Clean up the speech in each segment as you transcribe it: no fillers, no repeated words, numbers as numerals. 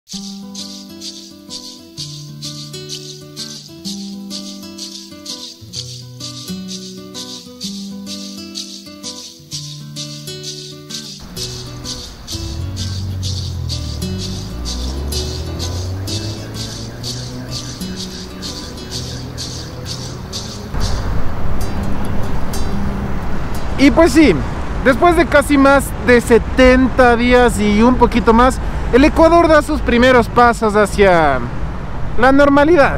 Y pues sí, después de casi más de 70 días y un poquito más, el Ecuador da sus primeros pasos hacia la normalidad.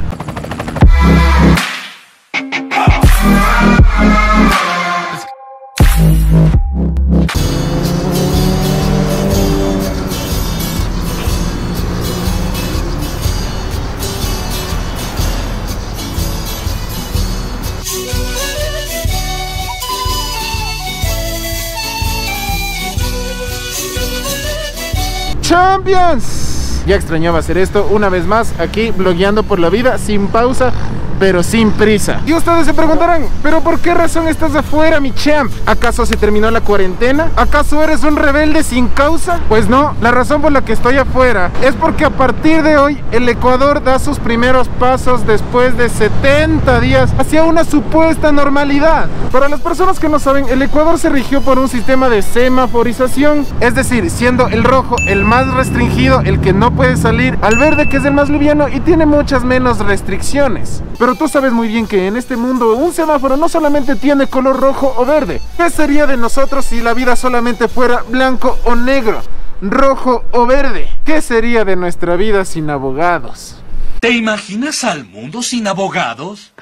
¡Champions! Ya extrañaba hacer esto una vez más, aquí blogueando por la vida, sin pausa, pero sin prisa. Y ustedes se preguntarán, ¿pero por qué razón estás afuera, mi champ? ¿Acaso se terminó la cuarentena? ¿Acaso eres un rebelde sin causa? Pues no, la razón por la que estoy afuera es porque a partir de hoy el Ecuador da sus primeros pasos después de 70 días hacia una supuesta normalidad. Para las personas que no saben, el Ecuador se rigió por un sistema de semaforización, es decir, siendo el rojo el más restringido, el que no puede salir, al verde que es el más liviano y tiene muchas menos restricciones. Pero tú sabes muy bien que en este mundo un semáforo no solamente tiene color rojo o verde. ¿Qué sería de nosotros si la vida solamente fuera blanco o negro, rojo o verde? ¿Qué sería de nuestra vida sin abogados? ¿Te imaginas al mundo sin abogados?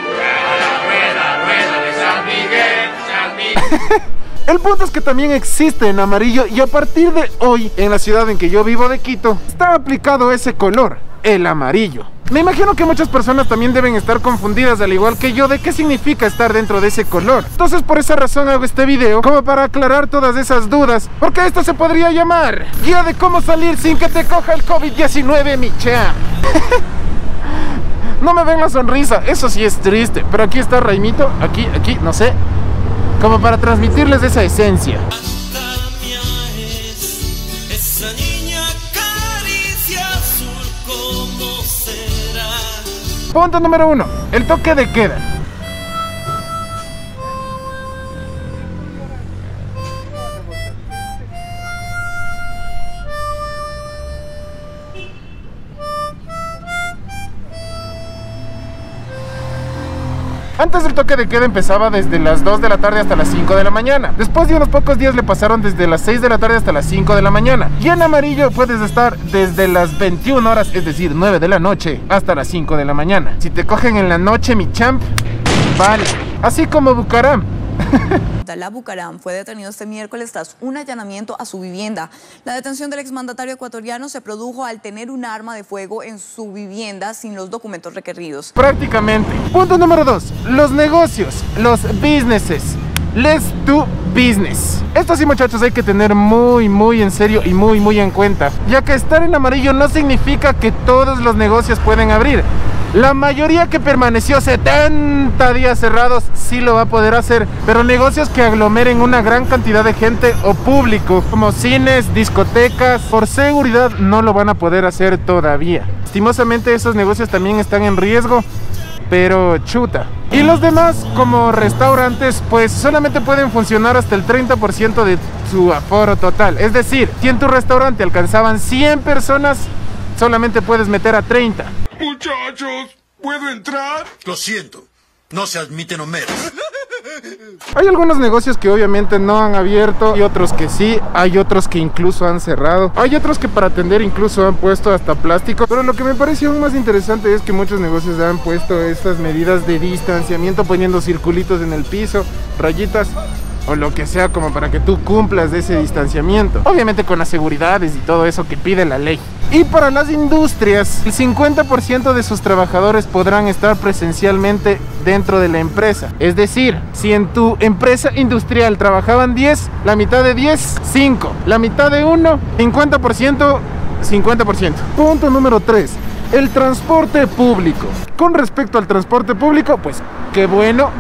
Rueda de San Miguel, San Miguel. El punto es que también existe en amarillo y a partir de hoy, en la ciudad en que yo vivo de Quito, está aplicado ese color, el amarillo. Me imagino que muchas personas también deben estar confundidas, al igual que yo, de qué significa estar dentro de ese color. Entonces por esa razón hago este video, como para aclarar todas esas dudas, porque esto se podría llamar guía de cómo salir sin que te coja el COVID-19, mi champ. No me ven la sonrisa, eso sí es triste, pero aquí está Raimito, aquí, no sé, como para transmitirles esa esencia. Punto número 1, el toque de queda. Antes del toque de queda empezaba desde las 2 de la tarde hasta las 5 de la mañana. Después de unos pocos días le pasaron desde las 6 de la tarde hasta las 5 de la mañana. Y en amarillo puedes estar desde las 21 horas, es decir, 9 de la noche, hasta las 5 de la mañana. Si te cogen en la noche, mi champ, vale. Así como Bucaram. Abdalá Bucaram fue detenido este miércoles tras un allanamiento a su vivienda. La detención del exmandatario ecuatoriano se produjo al tener un arma de fuego en su vivienda sin los documentos requeridos. Prácticamente. Punto número 2. Los negocios, los businesses. Let's do business. Esto sí, muchachos, hay que tener muy en serio y muy en cuenta, ya que estar en amarillo no significa que todos los negocios pueden abrir. La mayoría que permaneció 70 días cerrados sí lo va a poder hacer, pero negocios que aglomeren una gran cantidad de gente o público, como cines, discotecas, por seguridad no lo van a poder hacer todavía. Lastimosamente esos negocios también están en riesgo, pero chuta. Y los demás, como restaurantes, pues solamente pueden funcionar hasta el 30% de su aforo total. Es decir, si en tu restaurante alcanzaban 100 personas, solamente puedes meter a 30. Muchachos, ¿puedo entrar? Lo siento, no se admiten homeros. Hay algunos negocios que obviamente no han abierto y otros que sí, hay otros que incluso han cerrado, hay otros que para atender incluso han puesto hasta plástico, pero lo que me parece aún más interesante es que muchos negocios han puesto estas medidas de distanciamiento, poniendo circulitos en el piso, rayitas o lo que sea, como para que tú cumplas de ese distanciamiento, obviamente con las seguridades y todo eso que pide la ley. Y para las industrias, el 50% de sus trabajadores podrán estar presencialmente dentro de la empresa. Es decir, si en tu empresa industrial trabajaban 10, la mitad de 10, 5, la mitad de 1, 50%, 50%. Punto número 3. El transporte público. Con respecto al transporte público, pues qué bueno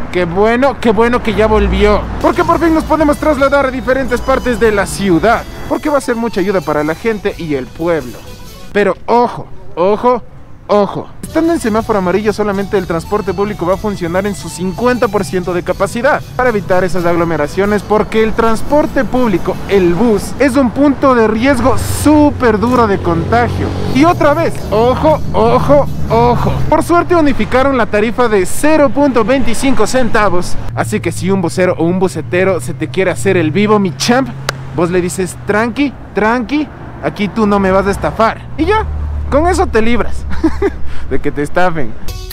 que ya volvió, porque por fin nos podemos trasladar a diferentes partes de la ciudad, porque va a ser mucha ayuda para la gente y el pueblo. Pero ojo, ojo, ojo. Estando en semáforo amarillo, solamente el transporte público va a funcionar en su 50% de capacidad para evitar esas aglomeraciones, porque el transporte público, el bus, es un punto de riesgo súper duro de contagio. Y otra vez, ojo, ojo, ojo. Por suerte unificaron la tarifa de 0.25 centavos. Así que si un vocero o un bucetero se te quiere hacer el vivo, mi champ, vos le dices tranqui, tranqui, aquí tú no me vas a estafar. Y ya, con eso te libras de que te estafen.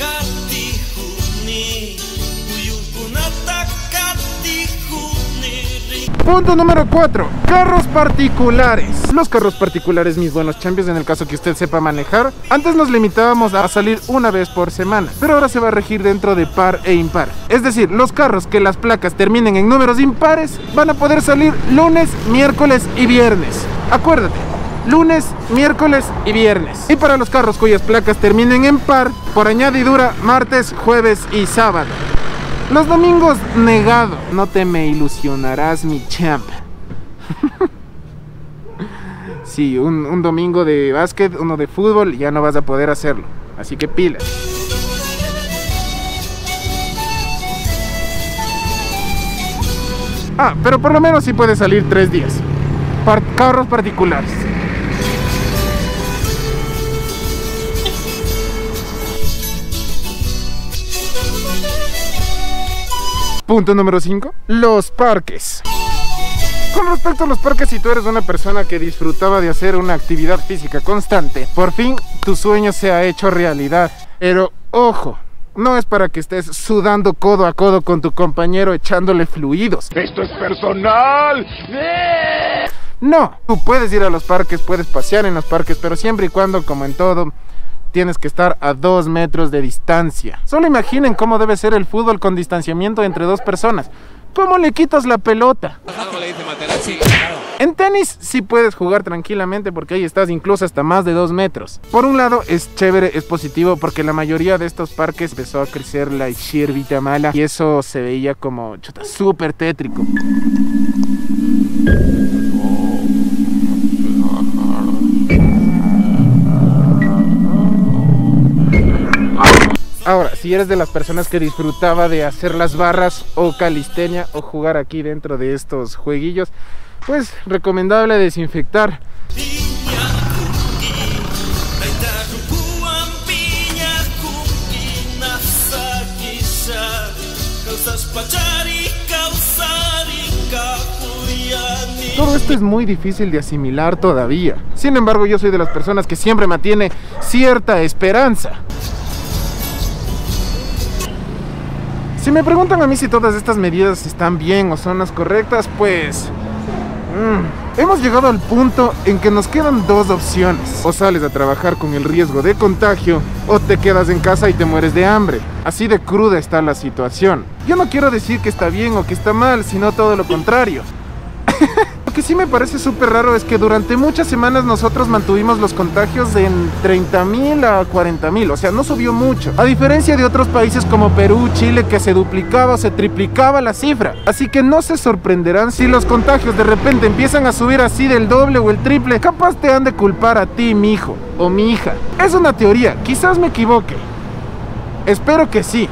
Punto número 4. Carros particulares. Los carros particulares, mis buenos champions, en el caso que usted sepa manejar. Antes nos limitábamos a salir una vez por semana, pero ahora se va a regir dentro de par e impar. Es decir, los carros que las placas terminen en números impares van a poder salir lunes, miércoles y viernes. Acuérdate, lunes, miércoles y viernes. Y para los carros cuyas placas terminen en par, por añadidura, martes, jueves y sábado. Los domingos, negado. No te me ilusionarás, mi champ. Sí, un domingo de básquet, uno de fútbol, ya no vas a poder hacerlo. Así que pilas. Pero por lo menos sí puedes salir 3 días. Carros particulares. Punto número 5. Los parques. Con respecto a los parques, si tú eres una persona que disfrutaba de hacer una actividad física constante, por fin tu sueño se ha hecho realidad. Pero ojo, no es para que estés sudando codo a codo con tu compañero echándole fluidos. ¡Esto es personal! No, tú puedes ir a los parques, puedes pasear en los parques, pero siempre y cuando, como en todo, tienes que estar a 2 metros de distancia. Solo imaginen cómo debe ser el fútbol con distanciamiento entre 2 personas. ¿Cómo le quitas la pelota? En tenis sí puedes jugar tranquilamente porque ahí estás incluso hasta más de 2 metros. Por un lado es chévere, es positivo porque la mayoría de estos parques empezó a crecer la hierbita mala y eso se veía como súper tétrico. Ahora, si eres de las personas que disfrutaba de hacer las barras o calistenia o jugar aquí dentro de estos jueguillos, pues recomendable desinfectar. Todo esto es muy difícil de asimilar todavía. Sin embargo, yo soy de las personas que siempre mantiene cierta esperanza. Si me preguntan a mí si todas estas medidas están bien o son las correctas, pues hemos llegado al punto en que nos quedan 2 opciones. O sales a trabajar con el riesgo de contagio, o te quedas en casa y te mueres de hambre. Así de cruda está la situación. Yo no quiero decir que está bien o que está mal, sino todo lo contrario. Lo que sí me parece súper raro es que durante muchas semanas nosotros mantuvimos los contagios en 30.000 a 40.000, o sea, no subió mucho. A diferencia de otros países como Perú, Chile, que se duplicaba o se triplicaba la cifra. Así que no se sorprenderán si los contagios de repente empiezan a subir así del doble o el triple. Capaz te han de culpar a ti, mi hijo o mi hija. Es una teoría, quizás me equivoque. Espero que sí.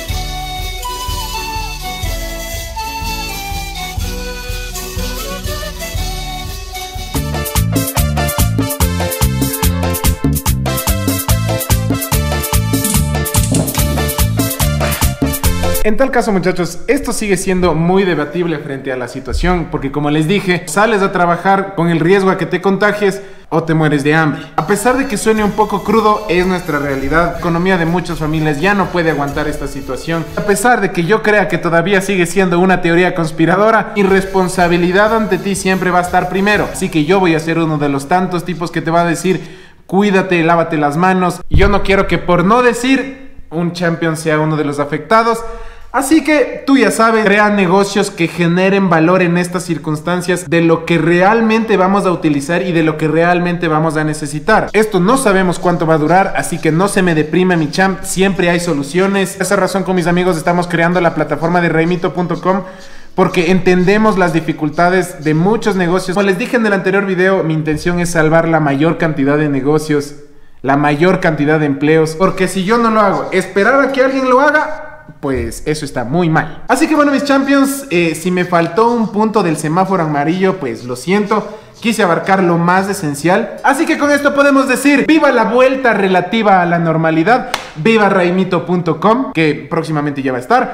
En tal caso, muchachos, esto sigue siendo muy debatible frente a la situación, porque como les dije, sales a trabajar con el riesgo a que te contagies o te mueres de hambre. A pesar de que suene un poco crudo, es nuestra realidad. La economía de muchas familias ya no puede aguantar esta situación. A pesar de que yo crea que todavía sigue siendo una teoría conspiradora, mi responsabilidad ante ti siempre va a estar primero. Así que yo voy a ser uno de los tantos tipos que te va a decir: cuídate, lávate las manos. Yo no quiero que por no decir un champion sea uno de los afectados. Así que tú ya sabes, crea negocios que generen valor en estas circunstancias de lo que realmente vamos a utilizar y de lo que realmente vamos a necesitar. Esto no sabemos cuánto va a durar, así que no se me deprime, mi champ, siempre hay soluciones. Por esa razón, con mis amigos estamos creando la plataforma de Reimito.com porque entendemos las dificultades de muchos negocios. Como les dije en el anterior video, mi intención es salvar la mayor cantidad de negocios, la mayor cantidad de empleos, porque si yo no lo hago, esperar a que alguien lo haga, pues eso está muy mal. Así que bueno, mis champions, si me faltó un punto del semáforo amarillo, pues lo siento. Quise abarcar lo más esencial. Así que con esto podemos decir: viva la vuelta relativa a la normalidad. Viva raimito.com, que próximamente ya va a estar.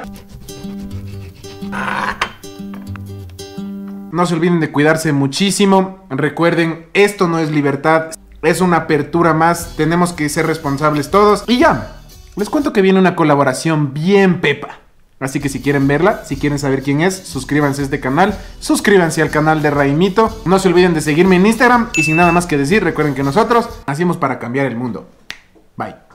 No se olviden de cuidarse muchísimo. Recuerden, esto no es libertad, es una apertura más. Tenemos que ser responsables todos. Y ya, les cuento que viene una colaboración bien pepa. Así que si quieren verla, si quieren saber quién es, suscríbanse a este canal, suscríbanse al canal de Raimito. No se olviden de seguirme en Instagram. Y sin nada más que decir, recuerden que nosotros nacimos para cambiar el mundo. Bye.